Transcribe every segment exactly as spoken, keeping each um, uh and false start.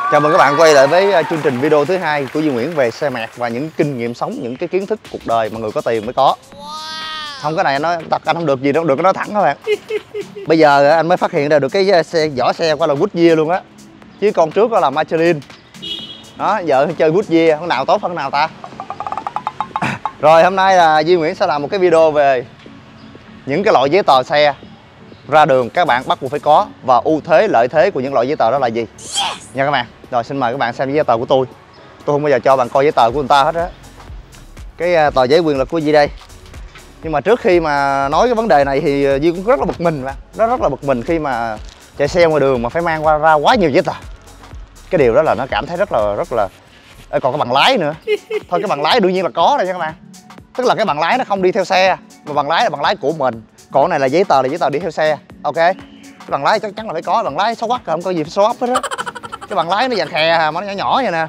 Chào mừng các bạn quay lại với chương trình video thứ hai của Duy Nguyễn về xe mạt và những kinh nghiệm sống, những cái kiến thức cuộc đời mà người có tiền mới có. Không, cái này nói thật anh không được gì đâu, được cái nói thẳng các bạn. Bây giờ anh mới phát hiện ra được cái xe vỏ xe qua là Goodyear luôn á, chứ con trước đó là Michelin. Đó, giờ chơi Goodyear, con nào tốt hơn nào ta? Rồi hôm nay là Duy Nguyễn sẽ làm một cái video về những cái loại giấy tờ xe ra đường các bạn bắt buộc phải có, và ưu thế lợi thế của những loại giấy tờ đó là gì nha các bạn. Rồi xin mời các bạn xem giấy tờ của tôi. Tôi không bao giờ cho bạn coi giấy tờ của người ta hết á. Cái tờ giấy quyền lực của Duy đây. Nhưng mà trước khi mà nói cái vấn đề này thì Duy cũng rất là bực mình bạn. Nó rất là bực mình khi mà chạy xe ngoài đường mà phải mang qua ra quá nhiều giấy tờ. Cái điều đó là nó cảm thấy rất là rất là Ê, còn cái bằng lái nữa. Thôi cái bằng lái đương nhiên là có rồi nha các bạn. Tức là cái bằng lái nó không đi theo xe, mà bằng lái là bằng lái của mình. Còn cái này là giấy tờ, là giấy tờ đi theo xe. Ok. Cái bằng lái chắc chắn là phải có, bằng lái xấu quắc không có gì phải show off hết á. Cái bằng lái nó dạng khè mà nó nhỏ nhỏ vậy nè.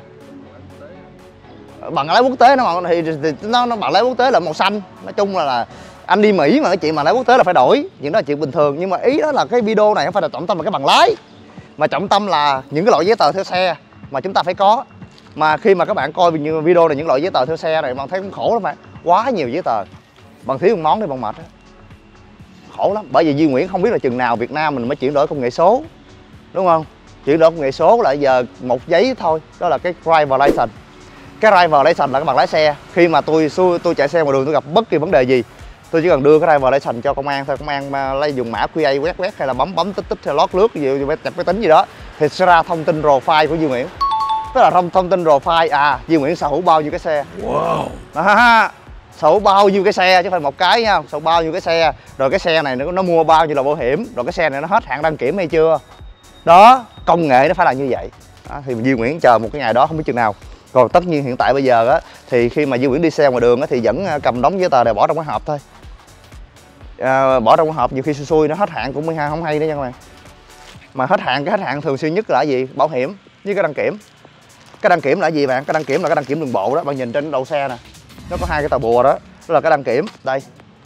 Bằng lái quốc tế nó thì, thì nó, nó bằng lái quốc tế là màu xanh. Nói chung là, là anh đi Mỹ mà cái chuyện bằng lái quốc tế là phải đổi, chuyện đó là chuyện bình thường. Nhưng mà ý đó là cái video này không phải là trọng tâm là cái bằng lái, mà trọng tâm là những cái loại giấy tờ theo xe mà chúng ta phải có. Mà khi mà các bạn coi video này, những loại giấy tờ theo xe này, bạn thấy cũng khổ lắm bạn. Quá nhiều giấy tờ, bằng thiếu một món thì bằng mệt đó. Khổ lắm, bởi vì Duy Nguyễn không biết là chừng nào Việt Nam mình mới chuyển đổi công nghệ số, đúng không? Chuyển đổi công nghệ số là giờ một giấy thôi, đó là cái driver license. Cái driver license là cái bằng lái xe. Khi mà tôi tôi chạy xe ngoài đường, tôi gặp bất kỳ vấn đề gì, tôi chỉ cần đưa cái driver license cho công an thôi, công an lấy dùng mã quy a quét quét hay là bấm bấm tích tích hay lót lướt gì chụp cái tính gì đó thì sẽ ra thông tin profile của Duy Nguyễn. Tức là thông thông tin profile, à Duy Nguyễn sở hữu bao nhiêu cái xe. Wow. Đó, sở hữu bao nhiêu cái xe chứ không phải một cái nha, sở hữu bao nhiêu cái xe, rồi cái xe này nó, nó mua bao nhiêu là bảo hiểm, rồi cái xe này nó hết hạn đăng kiểm hay chưa. Đó, công nghệ nó phải là như vậy. Đó, thì Duy Nguyễn chờ một cái ngày đó không biết chừng nào. Còn tất nhiên hiện tại bây giờ á, thì khi mà Duy Nguyễn đi xe ngoài đường á, thì vẫn cầm đống giấy tờ này bỏ trong cái hộp thôi. À, bỏ trong cái hộp nhiều khi xui xui nó hết hạn cũng mới không hay nữa nha các bạn. Mà hết hạn, cái hết hạn thường xuyên nhất là gì? Bảo hiểm với cái đăng kiểm. Cái đăng kiểm là gì bạn? Cái đăng kiểm là cái đăng kiểm đường bộ đó, bạn nhìn trên đầu xe nè, nó có hai cái tờ bùa đó, đó là cái đăng kiểm. Đây,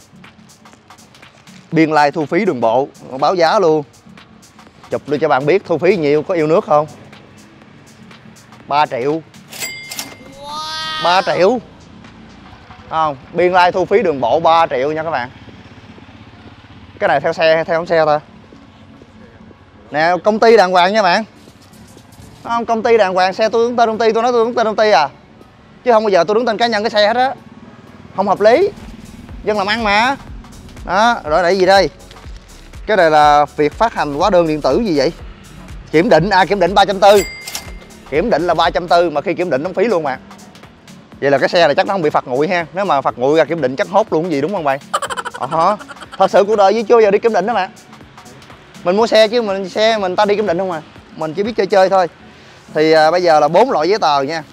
biên lai thu phí đường bộ, báo giá luôn, chụp đưa cho bạn biết thu phí nhiều, có yêu nước không? Ba triệu. Ba triệu không? Biên lai thu phí đường bộ ba triệu nha các bạn. Cái này theo xe hay theo không xe ta? Nè, công ty đàng hoàng nha bạn. Không, công ty đàng hoàng, xe tôi đứng tên công ty, tôi nói tôi đứng tên công ty à, chứ không bao giờ tôi đứng tên cá nhân cái xe hết á. Không hợp lý, dân làm ăn mà. Đó, rồi đây gì đây? Cái này là việc phát hành hóa đơn điện tử gì vậy? Kiểm định, à kiểm định ba trăm tư. Kiểm định là ba trăm tư, mà khi kiểm định đóng phí luôn mà. Vậy là cái xe này chắc nó không bị phạt nguội ha. Nếu mà phạt nguội ra kiểm định chắc hốt luôn cái gì, đúng không bạn? Ờ, thật sự cuộc đời với chưa giờ đi kiểm định đó mà. Mình mua xe chứ mình xe mình ta đi kiểm định không à. Mình chỉ biết chơi chơi thôi. Thì à, bây giờ là bốn loại giấy tờ nha.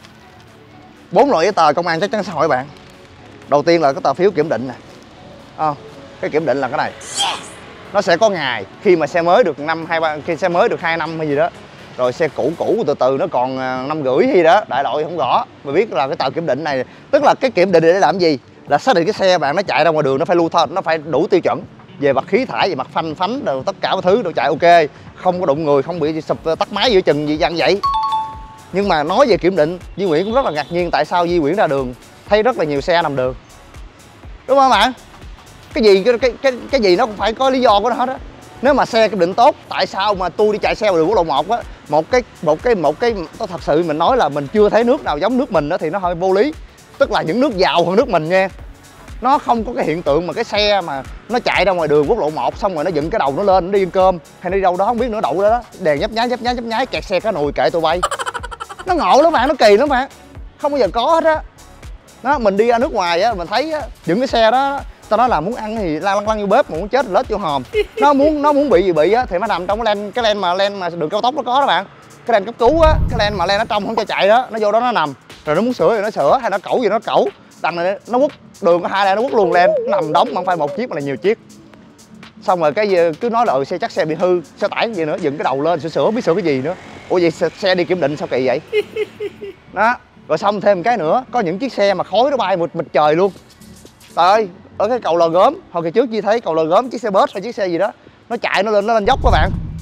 Bốn loại giấy tờ công an chắc chắn sẽ hỏi bạn. Đầu tiên là cái tờ phiếu kiểm định nè. À, cái kiểm định là cái này. Nó sẽ có ngày khi mà xe mới được năm hai ba, khi xe mới được hai năm hay gì đó. Rồi xe cũ cũ từ từ nó còn năm rưỡi hay gì đó, đại loại không rõ. Mà biết là cái tờ kiểm định này, tức là cái kiểm định để làm gì? Là xác định cái xe bạn nó chạy ra ngoài đường nó phải lưu thông, nó phải đủ tiêu chuẩn về mặt khí thải, về mặt phanh phánh, rồi tất cả các thứ đều chạy ok, không có đụng người, không bị sụp tắt máy giữa chừng gì dạng vậy. Nhưng mà nói về kiểm định, Duy Nguyễn cũng rất là ngạc nhiên tại sao Duy Nguyễn ra đường thấy rất là nhiều xe nằm đường, đúng không bạn? Cái gì cái cái cái, cái gì nó cũng phải có lý do của nó hết á. Nếu mà xe kiểm định tốt, tại sao mà tôi đi chạy xe ngoài đường quốc lộ một á, một cái một cái một cái tôi thật sự mình nói là mình chưa thấy nước nào giống nước mình đó thì nó hơi vô lý. Tức là những nước giàu hơn nước mình nha, nó không có cái hiện tượng mà cái xe mà nó chạy ra ngoài đường quốc lộ một xong rồi nó dựng cái đầu nó lên, nó đi ăn cơm hay đi đâu đó không biết nữa, đậu đó, đó đèn nhấp nháy nhấp nháy nhấp nháy kẹt xe cá nùi kệ tôi bay. Nó ngộ lắm bạn, nó kỳ lắm bạn, không bao giờ có hết á. Đó, mình đi ra nước ngoài á, mình thấy á, những cái xe đó tao nói là muốn ăn thì la lăng lăng vô bếp, mà muốn chết lết vô hòm. Nó muốn nó muốn bị gì bị á thì nó nằm trong cái len cái len mà len mà đường cao tốc nó có đó bạn, cái len cấp cứu á, cái len mà len ở trong không cho chạy đó, nó vô đó nó nằm, rồi nó muốn sửa thì nó sửa, hay nó cẩu gì nó cẩu, đằng này nó quất đường có hai len nó quất luôn len, nó nằm đóng, không phải một chiếc mà là nhiều chiếc. Xong rồi cái cứ nói là ừ, xe chắc xe bị hư, xe tải gì nữa, dựng cái đầu lên sửa sửa biết sửa cái gì nữa. Ủa vậy xe, xe đi kiểm định sao kỳ vậy? Đó, rồi xong thêm một cái nữa, có những chiếc xe mà khói nó bay một mịt trời luôn. Trời ơi, ở cái cầu Lò Gốm, hồi kỳ trước Duy thấy cầu Lò Gốm chiếc xe bus hay chiếc xe gì đó, nó chạy nó lên nó lên dốc các bạn.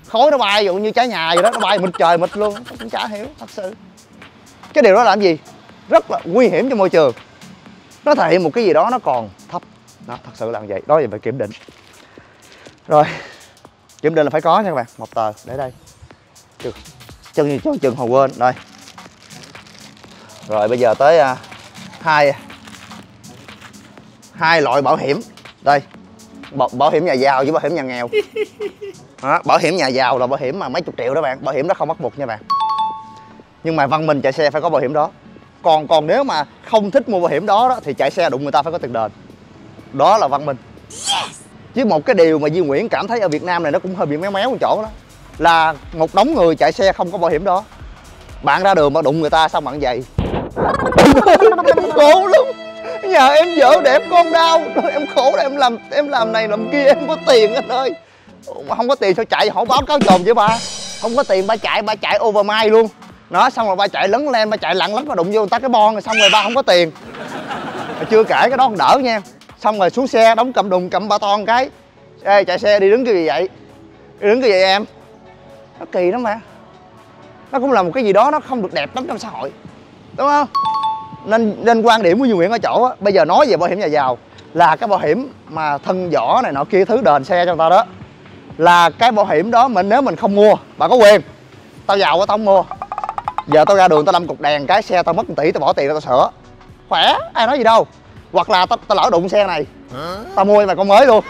khói nó bay dụ như trái nhà vậy đó, nó bay mịt trời mịt luôn, tôi cũng chả hiểu thật sự cái điều đó làm gì, rất là nguy hiểm cho môi trường, nó thể hiện một cái gì đó nó còn thấp, nó thật sự là như vậy, đó là phải kiểm định. Rồi kiểm định là phải có nha các bạn, một tờ để đây, chân chân chừng hồi quên đây. Rồi bây giờ tới uh, hai hai loại bảo hiểm đây, bảo, bảo hiểm nhà giàu với bảo hiểm nhà nghèo. Đó, bảo hiểm nhà giàu là bảo hiểm mà mấy chục triệu đó bạn, bảo hiểm đó không bắt buộc nha bạn, nhưng mà văn minh chạy xe phải có bảo hiểm đó. Còn còn nếu mà không thích mua bảo hiểm đó, đó thì chạy xe đụng người ta phải có tiền đền, đó là văn minh. Chứ một cái điều mà Duy Nguyễn cảm thấy ở Việt Nam này nó cũng hơi bị méo méo một chỗ đó là một đống người chạy xe không có bảo hiểm đó, bạn ra đường mà đụng người ta xong bạn vậy khổ lắm, nhà em vợ đẹp con đau, em khổ là em làm em làm này làm kia, em không có tiền anh ơi, không có tiền sao chạy hỏi báo cáo chồn vậy ba, không có tiền ba chạy ba chạy overmile luôn đó, xong rồi ba chạy lấn lên ba chạy lặng lắm, ba đụng vô người ta cái bon rồi xong rồi ba không có tiền, chưa kể cái đó còn đỡ nha, xong rồi xuống xe đóng cầm đùng cầm ba ton cái, ê chạy xe đi đứng cái gì vậy, đi đứng cái gì vậy em, nó kỳ lắm mà, nó cũng là một cái gì đó nó không được đẹp lắm trong xã hội, đúng không? Nên nên quan điểm của Duy Nguyễn ở chỗ á, bây giờ nói về bảo hiểm nhà giàu là cái bảo hiểm mà thân vỏ này nọ kia thứ đền xe cho người ta đó, là cái bảo hiểm đó mình nếu mình không mua, bạn có quyền, tao giàu quá tao không mua, giờ tao ra đường tao đâm cục đèn cái xe tao mất một tỷ tao bỏ tiền ra tao sửa, khỏe ai nói gì đâu, hoặc là tao tao lỡ đụng xe này, tao mua mà con mới luôn,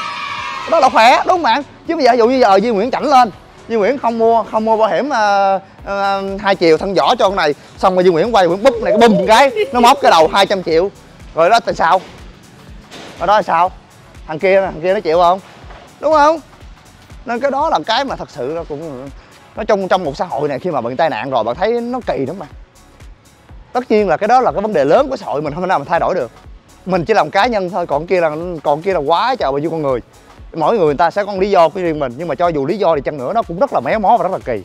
đó là khỏe đúng không bạn? Chứ bây giờ ví dụ như giờ Duy Nguyễn chảnh lên, Duy Nguyễn không mua không mua bảo hiểm uh, uh, hai chiều thân vỏ cho con này, xong rồi Duy Nguyễn quay Nguyễn búp này cái bùm cái nó móc cái đầu hai trăm triệu, rồi đó tại sao? Ở đó là sao? Thằng kia thằng kia nó chịu không? Đúng không? Nên cái đó là cái mà thật sự nó cũng nói chung trong một xã hội này khi mà bị tai nạn rồi bạn thấy nó kỳ lắm mà. Tất nhiên là cái đó là cái vấn đề lớn của xã hội, mình không thể nào mình thay đổi được. Mình chỉ làm cá nhân thôi, còn kia là còn kia là quá trời bao nhiêu con người. Mỗi người người ta sẽ có lý do của riêng mình, nhưng mà cho dù lý do thì chăng nữa nó cũng rất là méo mó và rất là kỳ.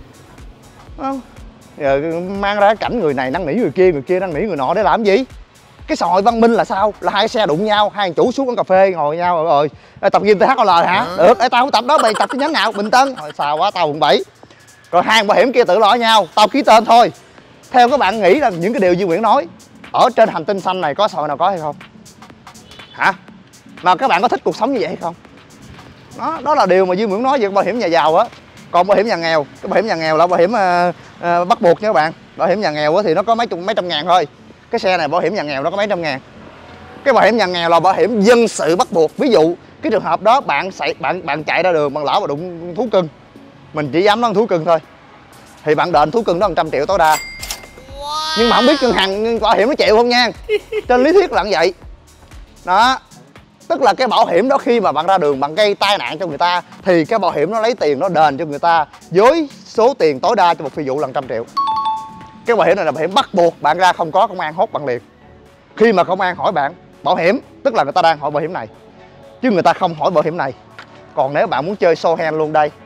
Đúng không? Giờ mang ra cái cảnh người này năn nỉ người kia, người kia năn nỉ người nọ để làm gì? Cái xã hội văn minh là sao? Là hai xe đụng nhau, hai thằng chủ xuống quán cà phê ngồi nhau rồi, rồi tập gym tê hát o lờ hả? Được, ê, tao không tập đó, mày tập cái nhóm nào? Bình Tân. Rồi xào quá tao quận bảy. Rồi hai bảo hiểm kia tự lo nhau, tao ký tên thôi. Theo các bạn nghĩ là những cái điều Duy Nguyễn nói ở trên hành tinh xanh này có xã hội nào có hay không? Hả? Mà các bạn có thích cuộc sống như vậy hay không? Đó, đó là điều mà Duy Nguyễn nói về bảo hiểm nhà giàu á. Còn bảo hiểm nhà nghèo, cái bảo hiểm nhà nghèo là bảo hiểm uh, uh, bắt buộc nha các bạn. Bảo hiểm nhà nghèo thì nó có mấy chục mấy trăm ngàn thôi. Cái xe này bảo hiểm nhà nghèo nó có mấy trăm ngàn. Cái bảo hiểm nhà nghèo là bảo hiểm dân sự bắt buộc. Ví dụ cái trường hợp đó bạn chạy bạn bạn chạy ra đường bạn lỡ mà đụng thú cưng, mình chỉ dám nói thú cưng thôi, thì bạn đền thú cưng đó một trăm triệu tối đa. Nhưng mà không biết ngân hàng bảo hiểm nó chịu không nha. Trên lý thuyết là như vậy. Đó. Tức là cái bảo hiểm đó khi mà bạn ra đường bạn gây tai nạn cho người ta thì cái bảo hiểm nó lấy tiền nó đền cho người ta với số tiền tối đa cho một phi vụ là một trăm triệu. Cái bảo hiểm này là bảo hiểm bắt buộc, bạn ra không có công an hốt bạn liền. Khi mà công an hỏi bạn bảo hiểm, tức là người ta đang hỏi bảo hiểm này, chứ người ta không hỏi bảo hiểm này. Còn nếu bạn muốn chơi show hand luôn đây,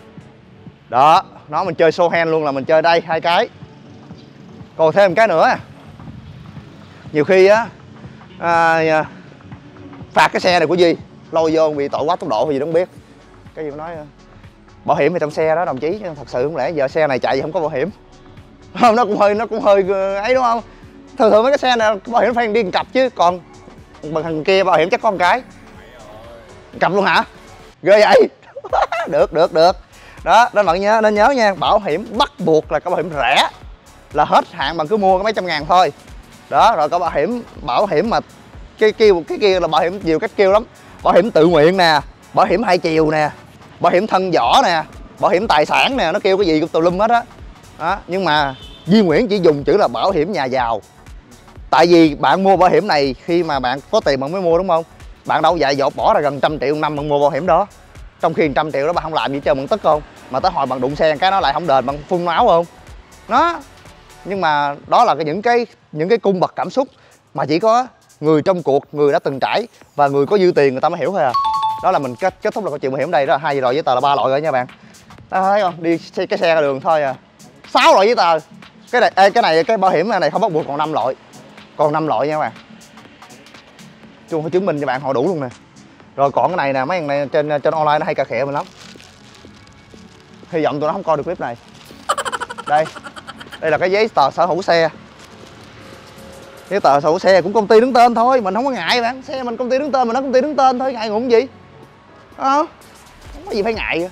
đó, nó mình chơi show hand luôn là mình chơi đây hai cái. Còn thêm một cái nữa, nhiều khi á à, phạt cái xe này của Duy lôi vô bị tội quá tốc độ hay gì đó không biết, cái gì cũng nói bảo hiểm ở trong xe đó đồng chí, thật sự không lẽ giờ xe này chạy không có bảo hiểm không, nó cũng hơi nó cũng hơi ấy đúng không? Thường thường mấy cái xe này bảo hiểm phải đi cặp chứ, còn bằng thằng kia bảo hiểm chắc có một cái cặp luôn hả? Ghê vậy. được được được đó nên bạn nhớ nên nhớ nha, bảo hiểm bắt buộc là cái bảo hiểm rẻ, là hết hạn bạn cứ mua cái mấy trăm ngàn thôi đó. Rồi có bảo hiểm bảo hiểm mà cái kêu cái kia là bảo hiểm nhiều cách kêu lắm, bảo hiểm tự nguyện nè, bảo hiểm hai chiều nè, bảo hiểm thân vỏ nè, bảo hiểm tài sản nè, nó kêu cái gì cũng tùm lum hết á. Đó, nhưng mà Duy Nguyễn chỉ dùng chữ là bảo hiểm nhà giàu. Tại vì bạn mua bảo hiểm này khi mà bạn có tiền bạn mới mua đúng không? Bạn đâu dại dột bỏ ra gần trăm triệu một năm bạn mua bảo hiểm đó. Trong khi trăm triệu đó bạn không làm gì chơi bạn tức không? Mà tới hồi bạn đụng xe cái nó lại không đền, bạn phun máu không? Đó. Nhưng mà đó là cái những cái những cái cung bậc cảm xúc mà chỉ có người trong cuộc, người đã từng trải và người có dư tiền người ta mới hiểu thôi à. Đó là mình kết kết thúc là câu chuyện bảo hiểm đây, đó là hai loại giấy tờ là ba loại rồi nha bạn. Đó, thấy không? Đi xe, cái xe ra đường thôi à. Sáu loại giấy tờ. Cái này ê, cái này cái bảo hiểm này không bắt buộc còn năm loại. Còn năm loại nha các bạn. Chung phải chứng minh cho bạn họ đủ luôn nè. Rồi còn cái này nè, mấy thằng này trên trên online nó hay cà khịa mình lắm. Hy vọng tụi nó không coi được clip này. Đây, đây là cái giấy tờ sở hữu xe. Giấy tờ sở hữu xe cũng công ty đứng tên thôi, mình không có ngại bạn. Xe mình công ty đứng tên, mình nói công ty đứng tên thôi, ngại ngùng gì. Đó. Không có gì phải ngại.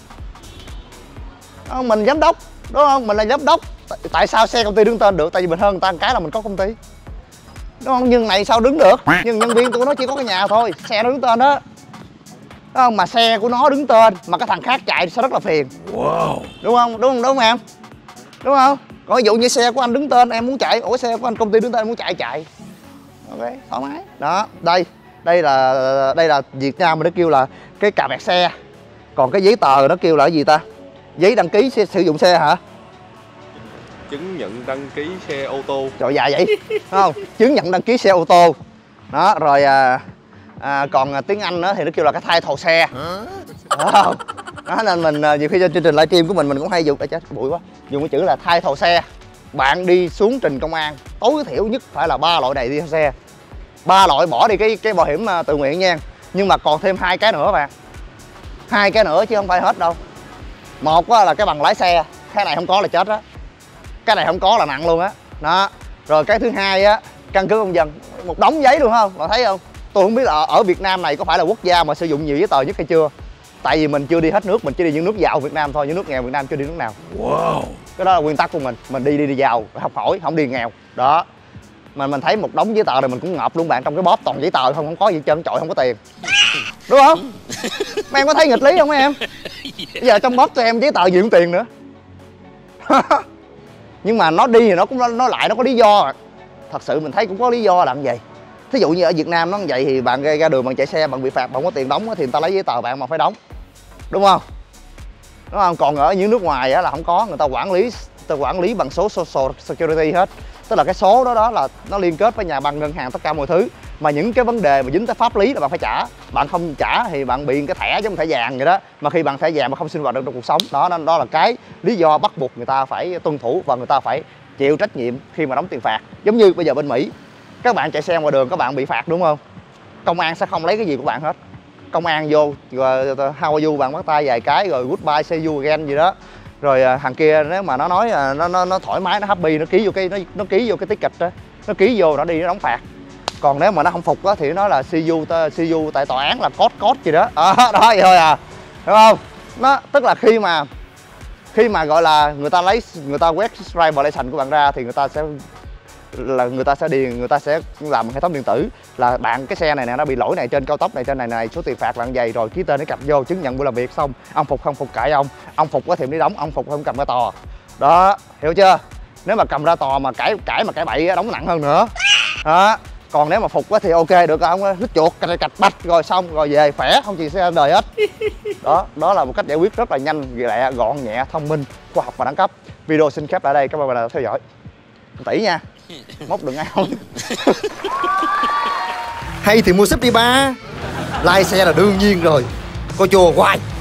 Đó, mình giám đốc, đúng không? Mình là giám đốc. Tại sao xe công ty đứng tên được? Tại vì mình hơn người ta một cái là mình có công ty. Đúng không? Nhưng này sao đứng được? Nhưng nhân viên của nó chỉ có cái nhà thôi, xe nó đứng tên đó. Đúng không? Mà xe của nó đứng tên mà cái thằng khác chạy sẽ rất là phiền. Wow. Đúng không? Đúng không? Đúng không em? Đúng không? Còn ví dụ như xe của anh đứng tên em muốn chạy, ủa xe của anh công ty đứng tên em muốn chạy chạy. Ok, thoải mái. Đó, đây, đây là đây là Việt Nam mình nó kêu là cái cà vẹt xe. Còn cái giấy tờ nó kêu là cái gì ta? Giấy đăng ký xe, sử dụng xe hả? Chứng nhận đăng ký xe ô tô. Trời dài vậy, đúng không? Chứng nhận đăng ký xe ô tô. Đó, rồi à, à, còn à, tiếng Anh đó thì nó kêu là cái title xe. Đó, đó nên mình nhiều khi trên chương trình livestream của mình mình cũng hay dùng, chết bụi quá, dùng cái chữ là title xe. Bạn đi xuống trình công an tối thiểu nhất phải là ba loại này đi theo xe, ba loại bỏ đi cái cái bảo hiểm tự nguyện nha, nhưng mà còn thêm hai cái nữa bạn, hai cái nữa chứ không phải hết đâu. Một là cái bằng lái xe, cái này không có là chết á, cái này không có là nặng luôn á. Đó. Rồi cái thứ hai á, căn cước công dân, một đống giấy luôn không, bạn thấy không? Tôi không biết là ở Việt Nam này có phải là quốc gia mà sử dụng nhiều giấy tờ nhất hay chưa. Tại vì mình chưa đi hết nước, mình chỉ đi những nước giàu Việt Nam thôi, những nước nghèo Việt Nam chưa đi nước nào. Wow. Cái đó là nguyên tắc của mình, mình đi đi đi giàu, học hỏi, không đi nghèo. Đó. Mà mình thấy một đống giấy tờ này mình cũng ngợp luôn bạn, trong cái bóp toàn giấy tờ không, không có gì trơn trọi, không có tiền. Đúng không? Mấy em có thấy nghịch lý không mấy em? Bây giờ trong bóp cho em giấy tờ gì cũng tiền nữa. Nhưng mà nó đi thì nó cũng nó lại nó có lý do. Thật sự mình thấy cũng có lý do là như vậy. Thí dụ như ở Việt Nam nó như vậy thì bạn ra đường bạn chạy xe bạn bị phạt, bạn không có tiền đóng thì người ta lấy giấy tờ bạn mà phải đóng. Đúng không? Đúng không? Còn ở những nước ngoài á là không có, người ta quản lý người ta quản lý bằng số Social Security hết. Tức là cái số đó đó là nó liên kết với nhà băng, ngân hàng, tất cả mọi thứ. Mà những cái vấn đề mà dính tới pháp lý là bạn phải trả. Bạn không trả thì bạn bị cái thẻ giống thẻ vàng vậy đó. Mà khi bạn thẻ vàng mà không sinh hoạt được trong cuộc sống, đó đó, đó là cái lý do bắt buộc người ta phải tuân thủ và người ta phải chịu trách nhiệm khi mà đóng tiền phạt. Giống như bây giờ bên Mỹ, các bạn chạy xe ngoài đường các bạn bị phạt đúng không? Công an sẽ không lấy cái gì của bạn hết. Công an vô rồi how are you, bạn bắt tay vài cái rồi goodbye see you again gì đó. Rồi thằng kia nếu mà nó nói nó nó nó thoải mái, nó happy, nó ký vô cái nó, nó ký vô cái ticket đó, nó ký vô nó đi nó đóng phạt. Còn nếu mà nó không phục á thì nó là see you see you tại tòa án là code code gì đó. À, đó vậy thôi à. Đúng không? Nó tức là khi mà khi mà gọi là người ta lấy người ta quét driver license của bạn ra thì người ta sẽ là người ta sẽ điền, người ta sẽ làm hệ thống điện tử là bạn cái xe này nè nó bị lỗi này trên cao tốc này, trên này này số tiền phạt bạn dày, rồi ký tên để cặp vô chứng nhận buổi làm việc xong. Ông phục không phục cãi ông, ông phục có thì đi đóng, ông phục không cầm ra tòa. Đó, hiểu chưa? Nếu mà cầm ra tòa mà cãi cãi mà cãi bậy đóng nặng hơn nữa. Đó. Còn nếu mà phục thì ok được, ông hít chuột cạch cạch bạch rồi xong rồi về khỏe, không gì sẽ đời hết. Đó, đó là một cách giải quyết rất là nhanh, lẹ, gọn nhẹ, thông minh, khoa học và đẳng cấp. Video xin khép lại đây, cảm ơn bạn đã theo dõi. Tỷ nha, mốt đừng ao. Hay thì mua súp đi ba. Like xe là đương nhiên rồi, coi chùa hoài.